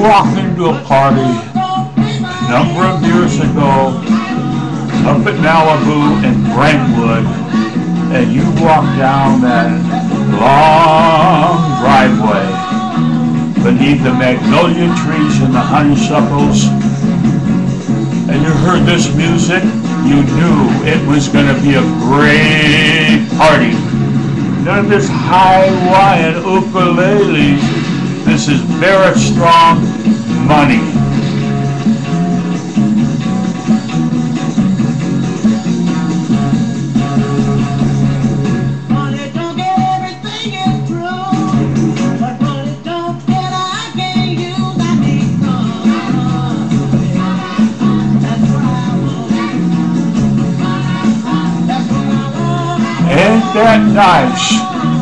walk into a party a number of years ago up at Malibu and Brentwood, and you walk down that long driveway beneath the magnolia trees and the honeysuckles, and you heard this music, you knew it was going to be a great party. None of this Hawaiian ukuleles. This is Barrett Strong money. Ain't that nice?